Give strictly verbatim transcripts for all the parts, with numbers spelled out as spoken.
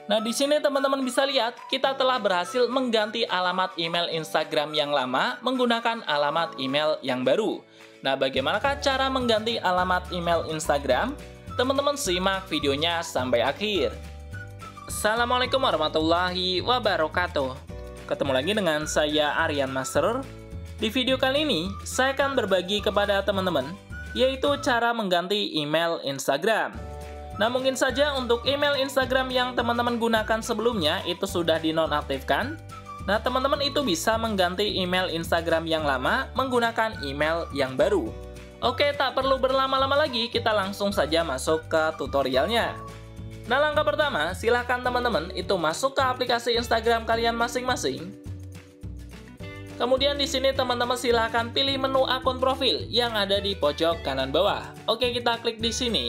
Nah, di sini teman-teman bisa lihat, kita telah berhasil mengganti alamat email Instagram yang lama menggunakan alamat email yang baru. Nah, bagaimanakah cara mengganti alamat email Instagram? Teman-teman simak videonya sampai akhir. Assalamualaikum warahmatullahi wabarakatuh. Ketemu lagi dengan saya Aryan Master. Di video kali ini, saya akan berbagi kepada teman-teman, yaitu cara mengganti email Instagram. Nah, mungkin saja untuk email Instagram yang teman-teman gunakan sebelumnya itu sudah dinonaktifkan. Nah, teman-teman itu bisa mengganti email Instagram yang lama menggunakan email yang baru. Oke, tak perlu berlama-lama lagi, kita langsung saja masuk ke tutorialnya. Nah, langkah pertama, silahkan teman-teman itu masuk ke aplikasi Instagram kalian masing-masing. Kemudian di sini teman-teman silahkan pilih menu akun profil yang ada di pojok kanan bawah. Oke, kita klik di sini.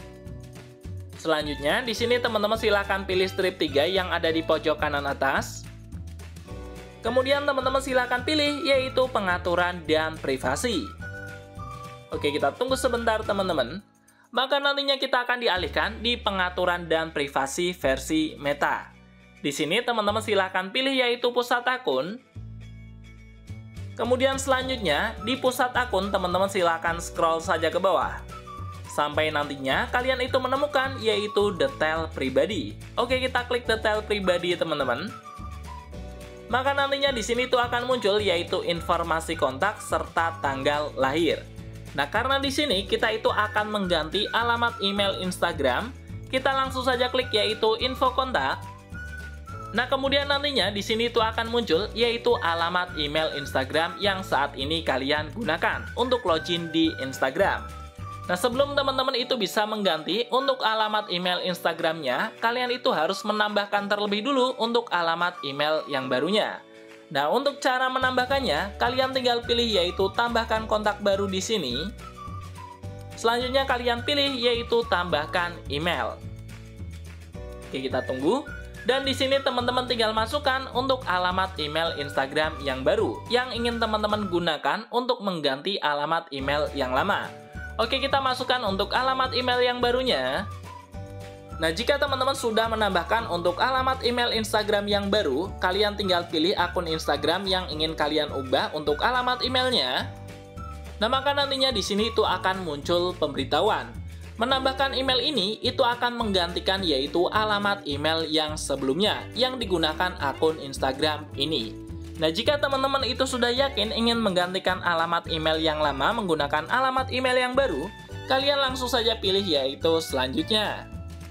Selanjutnya, di sini teman-teman silahkan pilih strip tiga yang ada di pojok kanan atas. Kemudian teman-teman silahkan pilih yaitu pengaturan dan privasi. Oke, kita tunggu sebentar teman-teman. Maka nantinya kita akan dialihkan di pengaturan dan privasi versi Meta. Di sini teman-teman silahkan pilih yaitu pusat akun. Kemudian selanjutnya, di pusat akun teman-teman silahkan scroll saja ke bawah. Sampai nantinya kalian itu menemukan yaitu detail pribadi. Oke, kita klik detail pribadi teman-teman. Maka nantinya di sini tuh akan muncul yaitu informasi kontak serta tanggal lahir. Nah, karena di sini kita itu akan mengganti alamat email Instagram, kita langsung saja klik yaitu info kontak. Nah, kemudian nantinya di sini tuh akan muncul yaitu alamat email Instagram yang saat ini kalian gunakan untuk login di Instagram. Nah, sebelum teman-teman itu bisa mengganti untuk alamat email Instagramnya, kalian itu harus menambahkan terlebih dulu untuk alamat email yang barunya. Nah, untuk cara menambahkannya, kalian tinggal pilih yaitu tambahkan kontak baru di sini. Selanjutnya kalian pilih yaitu tambahkan email. Oke, kita tunggu. Dan di sini teman-teman tinggal masukkan untuk alamat email Instagram yang baru yang ingin teman-teman gunakan untuk mengganti alamat email yang lama. Oke, kita masukkan untuk alamat email yang barunya. Nah, jika teman-teman sudah menambahkan untuk alamat email Instagram yang baru, kalian tinggal pilih akun Instagram yang ingin kalian ubah untuk alamat emailnya. Nah, maka nantinya di sini itu akan muncul pemberitahuan. Menambahkan email ini itu akan menggantikan yaitu alamat email yang sebelumnya yang digunakan akun Instagram ini. Nah, jika teman-teman itu sudah yakin ingin menggantikan alamat email yang lama menggunakan alamat email yang baru, kalian langsung saja pilih yaitu selanjutnya.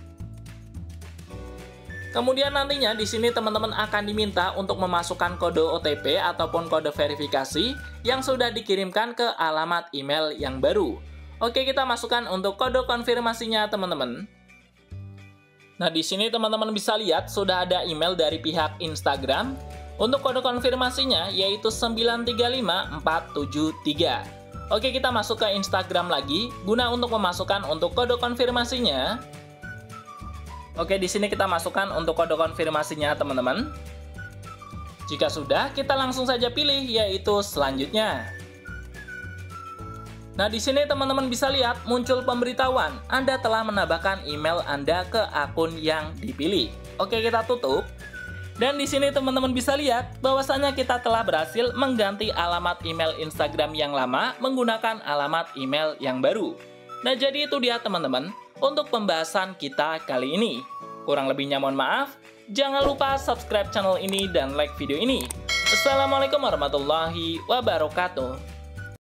Kemudian nantinya di sini teman-teman akan diminta untuk memasukkan kode O T P ataupun kode verifikasi yang sudah dikirimkan ke alamat email yang baru. Oke, kita masukkan untuk kode konfirmasinya teman-teman. Nah, di sini teman-teman bisa lihat sudah ada email dari pihak Instagram. Untuk kode konfirmasinya yaitu sembilan tiga lima empat tujuh tiga. Oke, kita masuk ke Instagram lagi guna untuk memasukkan untuk kode konfirmasinya. Oke, di sini kita masukkan untuk kode konfirmasinya teman-teman. Jika sudah, kita langsung saja pilih yaitu selanjutnya. Nah, di sini teman-teman bisa lihat muncul pemberitahuan Anda telah menambahkan email Anda ke akun yang dipilih. Oke, kita tutup. Dan di sini teman-teman bisa lihat bahwasanya kita telah berhasil mengganti alamat email Instagram yang lama menggunakan alamat email yang baru. Nah, jadi itu dia teman-teman untuk pembahasan kita kali ini. Kurang lebihnya mohon maaf. Jangan lupa subscribe channel ini dan like video ini. Assalamualaikum warahmatullahi wabarakatuh.